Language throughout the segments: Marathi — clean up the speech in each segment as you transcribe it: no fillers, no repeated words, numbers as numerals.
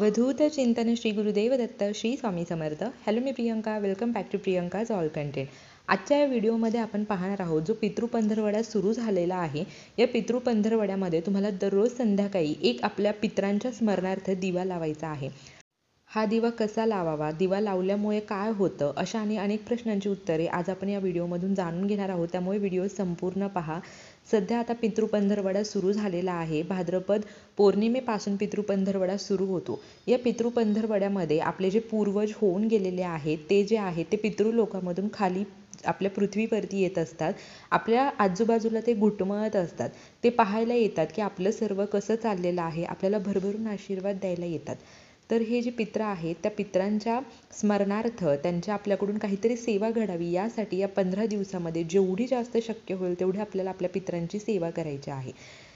अवधूत चिंतन श्री गुरुदेव दत्त श्री स्वामी समर्थ. हॅलो, मी Priyanka. Welcome back to Priyanka's all content. आजच्या या व्हिडिओमध्ये आपण पाहणार आहोत जो पितृ पंधरवडा सुरू झालेला आहे. या पितृ पंधरवड्यामध्ये तुम्हाला दररोज संध्याकाळी एक आपल्या पितरांच्या स्मरणार्थ दिवा लावायचा आहे. हा दिवा कसा लावावा, दिवा लावल्यामुळे काय होतं, अशा आणि अनेक प्रश्नांची उत्तरे आज आपण या व्हिडिओमधून जाणून घेणार आहोत. त्यामुळे व्हिडिओ संपूर्ण पहा. सध्या आता पितृ पंधरवडा सुरू झालेला आहे. भाद्रपद पौर्णिमेपासून पितृ पंधरवडा सुरू होतो. या पितृ पंधरवड्यामध्ये आपले जे पूर्वज होऊन गेलेले आहेत ते जे आहे ते पितृलोकामधून खाली आपल्या पृथ्वीवरती येत असतात. आपल्या आजूबाजूला ते घुटमळत असतात. ते पाहायला येतात की आपलं सर्व कसं चाललेलं आहे, आपल्याला भरभरून आशीर्वाद द्यायला येतात. तर हे जे पित्र आहेत त्या पित्रांच्या स्मरणार्थ त्यांच्या आपल्याकडून काहीतरी सेवा घडावी यासाठी या 15 दिवसामध्ये जेवढी जास्त शक्य होईल तेवढी आपल्याला आपल्या पित्रांची सेवा करायची आहे.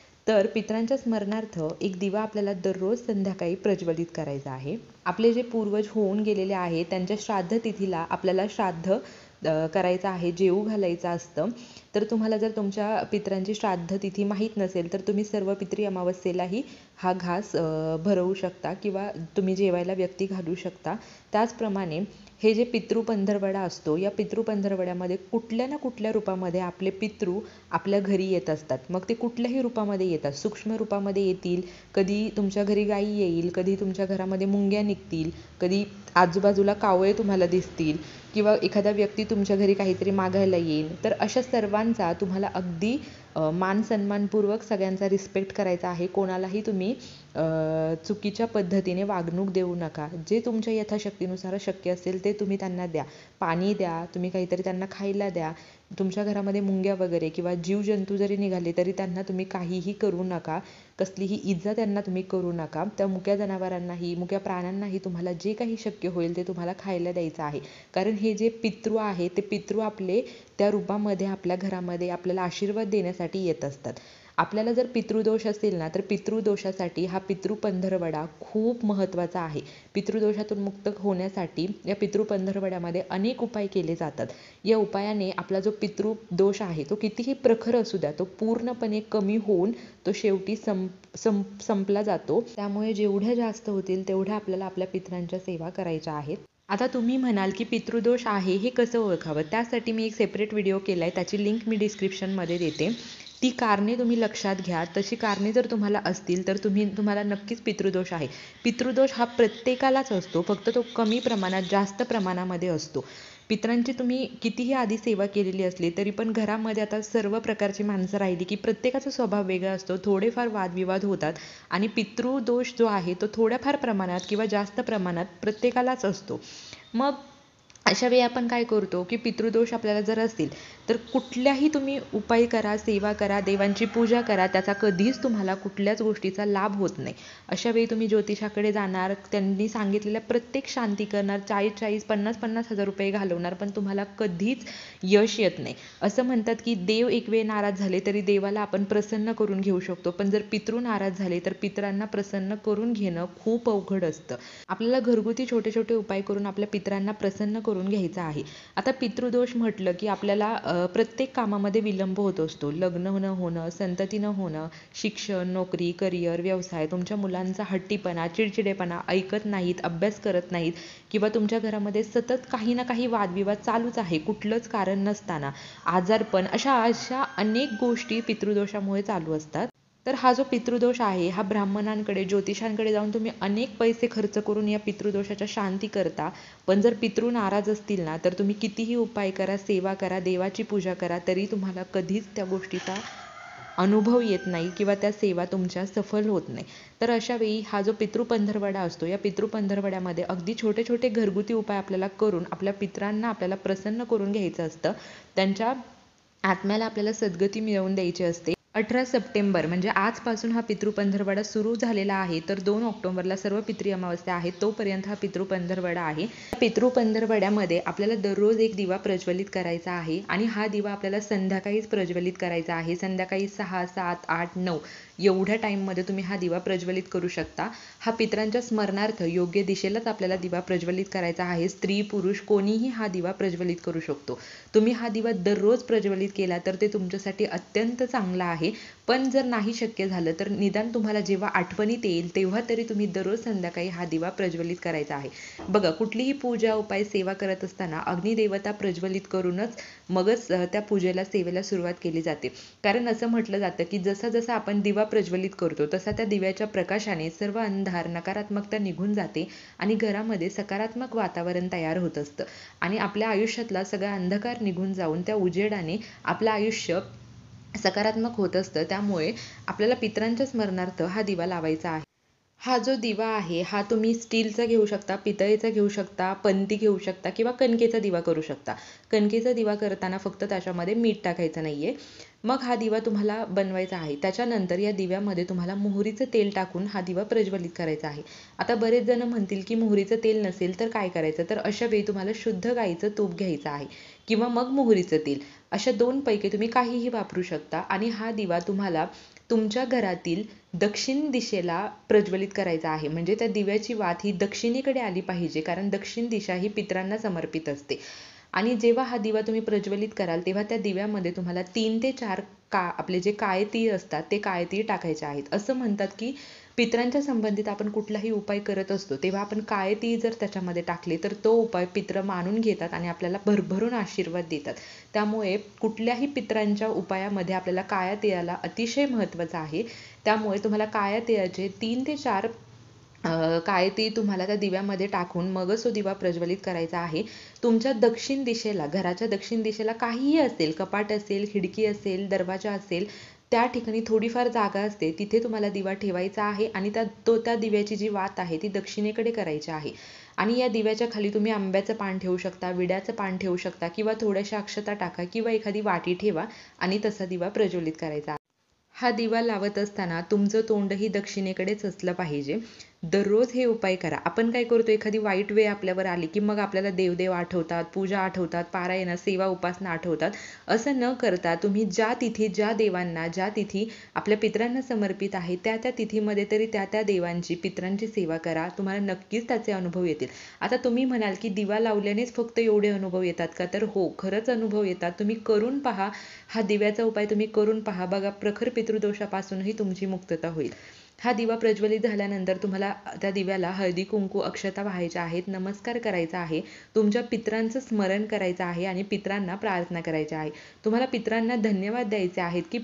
तर पित्रांच्या स्मरणार्थ एक दिवा आपल्याला दररोज संध्याकाळी प्रज्वलित करायचा आहे. आपले जे पूर्वज होऊन गेलेले आहेत त्यांच्या श्राद्ध तिथीला आपल्याला श्राद्ध करायचं आहे, जेवू घालायचं असतं. तर तुम्हाला जर तुमच्या पित्रांची श्राद्ध तिथी माहीत नसेल तर तुम्ही सर्व पितृ अमावस्येलाही हा घास भरवू शकता किंवा तुम्ही जेवायला व्यक्ती घालू शकता. त्याचप्रमाणे हे जे पितृ पंधरवडा असतो या पितृ पंधरवड्यामध्ये कुठल्या ना कुठल्या रूपामध्ये आपले पितृ आपल्या घरी येत असतात. मग ते कुठल्याही रूपामध्ये येतात. सूक्ष्म रूपामध्ये येतील, कधी तुमच्या घरी गायी येईल, कधी तुमच्या घरामध्ये मुंग्या निघतील, कधी आजूबाजूला कावळे तुम्हाला दिसतील किंवा एखादा व्यक्ती तुमच्या घरी काहीतरी मागायला येईल. तर अशा सर्वांचा तुम्हाला अगदी मान सन्मानपूर्वक सगळ्यांचा रिस्पेक्ट करायचा आहे. कोणालाही तुम्ही चुकीच्या पद्धतीने वागणूक देऊ नका. जे तुमच्या यथाशक्तीनुसार शक्य असेल ते तुम्ही त्यांना द्या. पाणी द्या, तुम्ही काहीतरी त्यांना खायला द्या. तुमच्या घरामध्ये मुंग्या वगैरे किंवा जीवजंतू जरी निघाले तरी त्यांना तुम्ही काहीही करू नका. कसलीही इजा त्यांना तुम्ही करू नका. त्या मुक्या जनावरांनाही मुक्या प्राण्यांनाही तुम्हाला जे काही शक्य होईल ते तुम्हाला खायला द्यायचं आहे. कारण हे जे पितृ आहे ते पितृ आपले त्या रूपामध्ये आपल्या घरामध्ये आपल्याला आशीर्वाद देण्यासाठी येत असतात. आपल्याला जर पितृदोष असेल ना तर पितृदोषासाठी हा पितृ पंधरवडा खूप महत्त्वाचा आहे. पितृदोषातून मुक्त होण्यासाठी या पितृ पंधरवड्यामध्ये अनेक उपाय केले जातात. या उपायाने आपला जो पितृदोष आहे तो कितीही प्रखर असू द्या तो पूर्णपणे कमी होऊन तो शेवटी संपला जातो. त्यामुळे जेवढ्या जास्त होतील तेवढ्या आपल्याला आपल्या पितरांच्या सेवा करायच्या आहेत. आता तुम्ही म्हणाल की पितृदोष आहे हे कसं ओळखावं, त्यासाठी मी एक सेपरेट व्हिडिओ केला आहे. त्याची लिंक मी डिस्क्रिप्शनमध्ये देते. ती कारणे तुम्ही लक्षात घ्या. तशी कारणे जर तुम्हाला असतील तर तुम्हाला नक्कीच पितृदोष आहे. पितृदोष हा प्रत्येकालाच असतो, फक्त तो कमी प्रमाणात जास्त प्रमाणामध्ये असतो. पितरांची तुम्ही कितीही आधी सेवा केलेली असली तरी पण घरामध्ये आता सर्व प्रकारची माणसं राहिली की प्रत्येकाचा स्वभाव वेगळा असतो. थोडेफार वादविवाद होतात आणि पितृदोष जो आहे तो थोड्याफार प्रमाणात किंवा जास्त प्रमाणात प्रत्येकालाच असतो. मग अशा वेळी आपण काय करतो की पितृदोष आपल्याला जर असतील तर कुठल्याही तुम्ही उपाय करा, सेवा करा, देवांची पूजा करा, त्याचा कधीच तुम्हाला कुठल्याच गोष्टीचा लाभ होत नाही. अशा वेळी तुम्ही ज्योतिषाकडे जाणार, त्यांनी सांगितलेल्या प्रत्येक शांती करणार, 40-40, 50-50 हजार रुपये घालवणार, पण तुम्हाला कधीच यश येत नाही. असं म्हणतात की देव एक वेळ नाराज झाले तरी देवाला आपण प्रसन्न करून घेऊ शकतो, पण जर पितृ नाराज झाले तर पितरांना प्रसन्न करून घेणं खूप अवघड असतं. आपल्याला घरगुती छोटे छोटे उपाय करून आपल्या पितरांना प्रसन्न करून घ्यायचं आहे. आता पितृदोष म्हटलं की आपल्याला प्रत्येक कामामध्ये विलंब होत असतो. लग्न न होणं, संतती न होणं, शिक्षण, नोकरी, करिअर, व्यवसाय, तुमच्या मुलांचा हट्टीपणा, चिडचिडेपणा, ऐकत नाहीत, अभ्यास करत नाहीत किंवा तुमच्या घरामध्ये सतत काही ना काही वादविवाद चालूच आहे कुठलंच कारण नसताना, आजारपण, अशा अनेक गोष्टी पितृदोषामुळे चालू असतात. तर हा जो पितृदोष आहे हा ब्राह्मणांकडे, ज्योतिषांकडे जाऊन तुम्ही अनेक पैसे खर्च करून या पितृदोषाच्या शांती करता, पण जर पितृ नाराज असतील ना तर तुम्ही कितीही उपाय करा, सेवा करा, देवाची पूजा करा, तरी तुम्हाला कधीच त्या गोष्टीचा अनुभव येत नाही किंवा त्या सेवा तुमच्या सफल होत नाही. तर अशा वेळी हा जो पितृ पंधरवडा असतो या पितृ पंधरवड्यामध्ये अगदी छोटे छोटे घरगुती उपाय आपल्याला करून आपल्या पितरांना आपल्याला प्रसन्न करून घ्यायचं असतं. त्यांच्या आत्म्याला आपल्याला सद्गती मिळवून द्यायची असते. 18 सप्टेंबर म्हणजे आजपासून हा पितृ पंधरवडा सुरू झालेला आहे. तर 2 ऑक्टोबरला सर्व पितृ अमावस्या आहेत, तोपर्यंत हा पितृ पंधरवडा आहे. पितृ पंधरवड्यामध्ये आपल्याला दररोज एक दिवा प्रज्वलित करायचा आहे आणि हा दिवा आपल्याला संध्याकाळीच प्रज्वलित करायचा आहे. संध्याकाळी 6, 7, 8, 9 एवढ्या टाईममध्ये तुम्ही हा दिवा प्रज्वलित करू शकता. हा पितरांच्या स्मरणार्थ योग्य दिशेलाच आपल्याला दिवा प्रज्वलित करायचा आहे. स्त्री पुरुष कोणीही हा दिवा प्रज्वलित करू शकतो. तुम्ही हा दिवा दररोज प्रज्वलित केला तर ते तुमच्यासाठी अत्यंत चांगला आहे. पण जर नाही शक्य झालं तर निदान तुम्हाला जेव्हा आठवणीत येईल तेव्हा तरी तुम्ही दररोज संध्याकाळी हा दिवा प्रज्वलित करायचा आहे. बघा, कुठलीही पूजा उपाय सेवा करत असताना अग्निदेवता प्रज्वलित करूनच मगच त्या पूजेला सेवेला सुरुवात केली जाते. कारण असं म्हटलं जातं की जसा जसा आपण दिवा प्रज्वलित करतो तसा त्या दिव्याच्या प्रकाशाने सर्व अंधार नकारात्मकता निघून जाते आणि घरामध्ये सकारात्मक वातावरण तयार होत असतं आणि आपल्या आयुष्यातला सगळा अंधकार निघून जाऊन त्या उजेडाने आपलं आयुष्य सकारात्मक होत असतं. त्यामुळे आपल्याला पितरांच्या स्मरणार्थ हा दिवा लावायचा आहे. हा जो दिवा आहे हा तुम्ही स्टीलचा घेऊ शकता, पितळेचा घेऊ शकता, पंती घेऊ शकता किंवा कणकेचा दिवा करू शकता. कणकेचा दिवा करताना फक्त त्याच्यामध्ये मीठ टाकायचं नाहीये. मग हा दिवा तुम्हाला बनवायचा आहे. त्याच्यानंतर या दिव्यामध्ये तुम्हाला मोहरीचं तेल टाकून हा दिवा प्रज्वलित करायचा आहे. आता बरेच जण म्हणतील की मोहरीचं तेल नसेल तर काय करायचं, तर अशा वेळी तुम्हाला शुद्ध गाईचं तूप घ्यायचं आहे किंवा मग मोहरीचं तेल, अशा दोन पैकी तुम्ही काहीही वापरू शकता. आणि हा दिवा तुम्हाला तुमच्या घरातील दक्षिण दिशेला प्रज्वलित करायचा आहे. म्हणजे त्या दिव्याची वात ही दक्षिणेकडे आली पाहिजे, कारण दक्षिण दिशा ही पितरांना समर्पित असते. आणि जेव्हा हा दिवा तुम्ही प्रज्वलित कराल तेव्हा त्या दिव्यामध्ये तुम्हाला 3 ते 4 आपले जे काळे तीळ असतात ते काळे तीळ टाकायचे आहेत. असं म्हणतात की पितरांच्या संबंधित आपण कुठलाही उपाय करत असतो तेव्हा आपण काळे तीळ जर त्याच्यामध्ये टाकले तर तो उपाय पित्र मानून घेतात आणि आपल्याला भरभरून आशीर्वाद देतात. त्यामुळे कुठल्याही पितरांच्या उपायामध्ये आपल्याला काळ्या तिळाला अतिशय महत्त्वाचं आहे. त्यामुळे तुम्हाला काळ्या तिळाचे 3 ते 4 काळे तीळ तुम्हाला त्या दिव्यामध्ये टाकून मगच तो दिवा प्रज्वलित करायचा आहे. तुमच्या दक्षिण दिशेला, घराच्या दक्षिण दिशेला काहीही असेल, कपाट असेल, खिडकी असेल, दरवाजा असेल, त्या ठिकाणी थोडीफार जागा असते तिथे तुम्हाला दिवा ठेवायचा आहे आणि त्या दिव्याची जी वात आहे ती दक्षिणेकडे करायची आहे. आणि या दिव्याच्या खाली तुम्ही आंब्याचं पान ठेवू शकता, विड्याचं पान ठेवू शकता किंवा थोड्याशा अक्षता टाका किंवा एखादी वाटी ठेवा आणि तसा दिवा प्रज्वलित करायचा. हा दिवा लावत असताना तुमचं तोंडही दक्षिणेकडेच असलं पाहिजे. दररोज हे उपाय करा. आपण काय करतो, एखादी वाईट वेळ आपल्यावर आली की मग आपल्याला देवदेव आठवतात, पूजा आठवतात, पारायण, सेवा, उपासना आठवतात. असं न करता तुम्ही ज्या तिथी, ज्या देवांना, ज्या तिथी आपल्या पितरांना समर्पित आहे त्या त्या तिथीमध्ये तरी त्या त्या देवांची, पितरांची सेवा करा. तुम्हाला नक्कीच त्याचे अनुभव येतील. आता तुम्ही म्हणाल की दिवा लावल्यानेच फक्त एवढे अनुभव येतात का? तर हो, खरंच अनुभव येतात. तुम्ही करून पहा. हा दिव्याचा उपाय तुम्ही करून पहा. बघा, प्रखर पितृदोषापासूनही तुमची मुक्तता होईल. हा दिवा प्रज्वलित झाल्यानंतर तुम्हाला त्या दिव्याला हळदी कुंकू अक्षता वाहायच्या आहेत, नमस्कार करायचा आहे, तुमच्या पितरांचं स्मरण करायचं आहे आणि पितरांना प्रार्थना करायची आहे. तुम्हाला पितरांना धन्यवाद द्यायचे आहेत की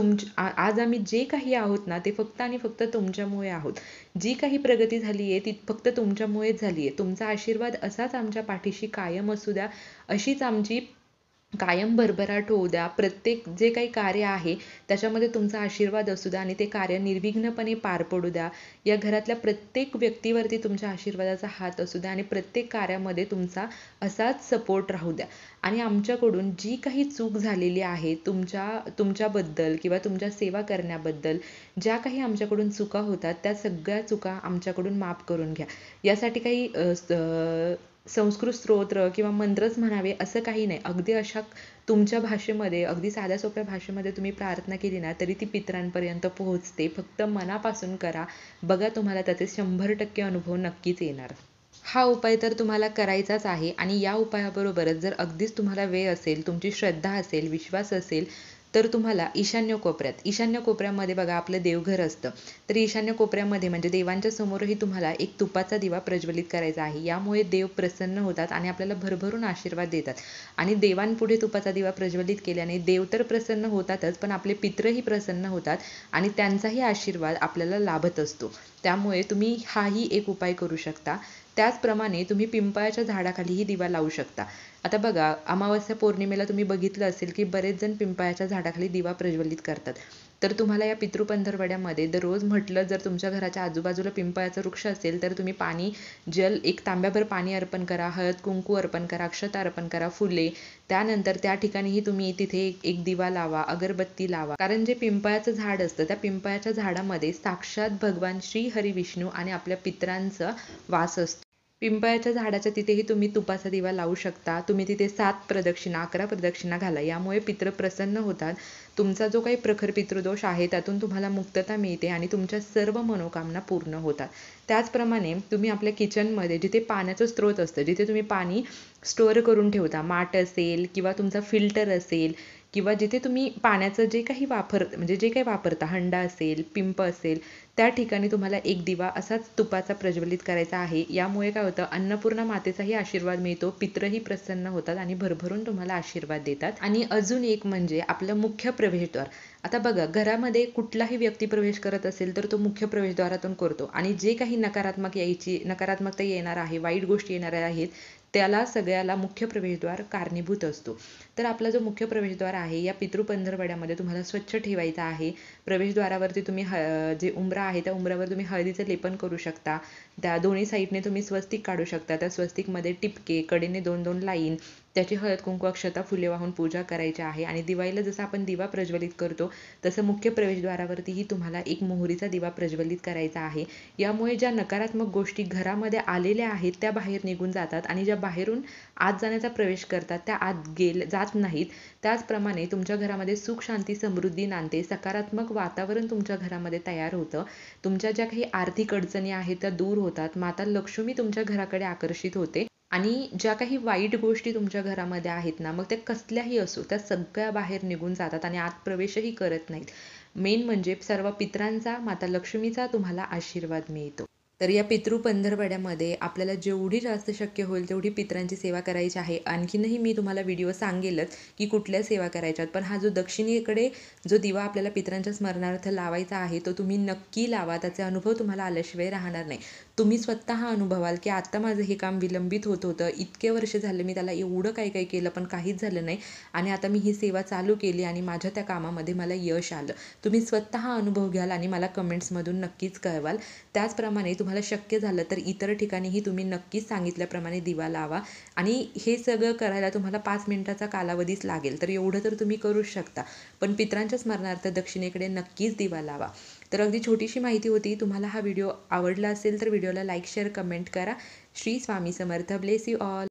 आज आम्ही जे काही आहोत ना ते फक्त आणि फक्त तुमच्यामुळे आहोत. जी काही प्रगती झाली आहे ती फक्त तुमच्यामुळेच झाली आहे. तुमचा आशीर्वाद असाच आमच्या पाठीशी कायम असू द्या, अशीच आमची कायम भरभराट होऊ द्या. प्रत्येक जे काही कार्य आहे त्याच्यामध्ये तुमचा आशीर्वाद असू द्या आणि ते कार्य निर्विघ्नपणे पार पडू द्या. या घरातल्या प्रत्येक व्यक्तीवरती तुमच्या आशीर्वादाचा हात असू द्या आणि प्रत्येक कार्यामध्ये तुमचा असाच सपोर्ट राहू द्या. आणि आमच्याकडून जी काही चूक झालेली आहे तुमच्याबद्दल किंवा तुमच्या सेवा करण्याबद्दल ज्या काही आमच्याकडून चुका होतात त्या सगळ्या चुका आमच्याकडून माफ करून घ्या. यासाठी काही संस्कृत स्तोत्र किंवा मंत्रच म्हणावे असं काही नाही. अगदी अशा तुमच्या भाषेमध्ये, अगदी साध्या सोप्या भाषेमध्ये तुम्ही प्रार्थना केली ना तरी ती पितरांपर्यंत पोहोचते. फक्त मनापासून करा. बघा, तुम्हाला त्याचे 100% अनुभव नक्कीच येणार. हा उपाय तर तुम्हाला करायचाच आहे आणि या उपायाबरोबरच जर अगदीच तुम्हाला वेळ असेल, तुमची श्रद्धा असेल, विश्वास असेल तर तुम्हाला ईशान्य कोपऱ्यामध्ये बघा आपलं देवघर असतं. तर ईशान्य कोपऱ्यामध्ये म्हणजे देवांच्या समोरही तुम्हाला एक तुपाचा दिवा प्रज्वलित करायचा आहे. यामुळे देव प्रसन्न होतात आणि आपल्याला भरभरून आशीर्वाद देतात. आणि देवांपुढे तुपाचा दिवा प्रज्वलित केल्याने देव तर प्रसन्न होतातच, पण आपले पित्रही प्रसन्न होतात आणि त्यांचाही आशीर्वाद आपल्याला लाभत असतो. त्यामुळे तुम्ही हाही एक उपाय करू शकता. त्याचप्रमाणे तुम्ही पिंपळाच्या झाडाखालीही दिवा लावू शकता. आता बघा, अमावस्या पौर्णिमेला तुम्ही बघितलं असेल की बरेच जण पिंपळाच्या झाडाखाली दिवा प्रज्वलित करतात. तर तुम्हाला या पितृपंधरवड्यामध्ये दररोज म्हटलं, जर तुमच्या घराच्या आजूबाजूला पिंपळाचा वृक्ष असेल तर तुम्ही पाणी, जल, एक तांब्याभर पाणी अर्पण करा, हळद कुंकू अर्पण करा, अक्षता अर्पण करा, फुले. त्यानंतर त्या ठिकाणीही तुम्ही तिथे एक दिवा लावा, अगरबत्ती लावा. कारण जे पिंपळाचं झाड असतं त्या पिंपळाच्या झाडामध्ये साक्षात भगवान श्री हरी विष्णू आणि आपल्या पितरांचा वास असतो. पिंपळाच्या झाडाच्या तिथेही तुम्ही तुपाचा दिवा लावू शकता. तुम्ही तिथे 7 प्रदक्षिणा, 11 प्रदक्षिणा घाला. यामुळे पितृ प्रसन्न होतात. तुमचा जो काही प्रखर पितृदोष आहे त्यातून तुम्हाला मुक्तता मिळते आणि तुमच्या सर्व मनोकामना पूर्ण होतात. त्याचप्रमाणे तुम्ही आपल्या किचनमध्ये जिथे पाण्याचं स्रोत असतं, जिथे तुम्ही पाणी स्टोअर करून ठेवता, माठ असेल किंवा तुमचा फिल्टर असेल किंवा जिथे तुम्ही पाण्याचं जे काही म्हणजे जे काही वापरता, हंडा असेल, पिंप असेल, त्या ठिकाणी तुम्हाला एक दिवा असाच तुपाचा प्रज्वलित करायचा आहे. यामुळे काय होतं, अन्नपूर्णा मातेचाही आशीर्वाद मिळतो, पितरही प्रसन्न होतात आणि भरभरून तुम्हाला आशीर्वाद देतात. आणि अजून एक म्हणजे आपलं मुख्य प्रवेशद्वार. आता बघा, घरामध्ये कुठलाही व्यक्ती प्रवेश करत असेल तर तो मुख्य प्रवेशद्वारातून करतो आणि जे काही नकारात्मकता येणार आहे, वाईट गोष्टी येणाऱ्या आहेत, त्याला सगळ्याला मुख्य प्रवेशद्वार कारणीभूत असतो. तर आपला जो मुख्य प्रवेशद्वार आहे या पितृपंधरवड्यामध्ये तुम्हाला स्वच्छ ठेवायचा आहे. प्रवेशद्वारावरती तुम्ही जे उंबरा आहे त्या उंबऱ्यावर तुम्ही हळदीचं लेपन करू शकता. त्या दोन्ही साईडने तुम्ही स्वस्तिक काढू शकता. त्या स्वस्तिकमध्ये टिपके, कडेने 2-2 लाईन, त्याची हळद कुंकू अक्षता फुले वाहून पूजा करायची आहे. आणि दिवाळीला जसं आपण दिवा प्रज्वलित करतो तसं मुख्य प्रवेशद्वारावरतीही तुम्हाला एक मोहरीचा दिवा प्रज्वलित करायचा आहे. यामुळे ज्या नकारात्मक गोष्टी घरामध्ये आलेल्या आहेत त्या बाहेर निघून जातात आणि ज्या बाहेरून आत जाण्याचा प्रवेश करतात त्या आत जात नाहीत. त्याचप्रमाणे तुमच्या घरामध्ये सुख, शांती, समृद्धी नांदते. सकारात्मक वातावरण तुमच्या घरामध्ये तयार होतं. तुमच्या ज्या काही आर्थिक अडचणी आहेत त्या दूर होतात. माता लक्ष्मी तुमच्या घराकडे आकर्षित होते आणि ज्या काही वाईट गोष्टी तुमच्या घरामध्ये आहेत ना, मग त्या कसल्याही असो, त्या सगळ्या बाहेर निघून जातात आणि आत प्रवेशही करत नाहीत. मेन म्हणजे सर्व पितरांचा, माता लक्ष्मीचा तुम्हाला आशीर्वाद मिळतो. तर या पितृ पंधरवड्यामध्ये आपल्याला जेवढी जास्त शक्य होईल तेवढी पितरांची सेवा करायची आहे. आणखीनही मी तुम्हाला व्हिडिओ सांगेलच की कुठल्या सेवा करायच्यात. पण हा जो दक्षिणेकडे जो दिवा आपल्याला पितरांच्या स्मरणार्थ लावायचा आहे तो तुम्ही नक्की लावा. त्याचे अनुभव तुम्हाला आल्याशिवाय राहणार नाही. तुम्ही स्वतः अनुभवाल की आता माझं हे काम विलंबित होत होतं, इतके वर्ष झाले मी त्याला एवढं काही काही केलं पण काहीच झालं नाही आणि आता मी ही सेवा चालू केली आणि माझ्या त्या कामामध्ये मला यश आलं. तुम्ही स्वतः अनुभव घ्याल आणि मला कमेंट्समधून नक्कीच कळवाल. त्याचप्रमाणे तुम्हाला शक्य झालं तर इतर ठिकाणीही तुम्ही नक्कीच सांगितल्याप्रमाणे दिवा लावा आणि हे सगळं करायला तुम्हाला 5 मिनिटाचा कालावधीच लागेल. तर एवढं तर तुम्ही करूच शकता. पण पितरांच्या स्मरणार्थ दक्षिणेकडे नक्कीच दिवा लावा. तर अगदी छोटीशी माहिती होती. तुम्हाला हा व्हिडिओ आवडला असेल तर व्हिडिओला लाईक, शेअर, कमेंट करा. Shri Swami Samarth. Bless you all.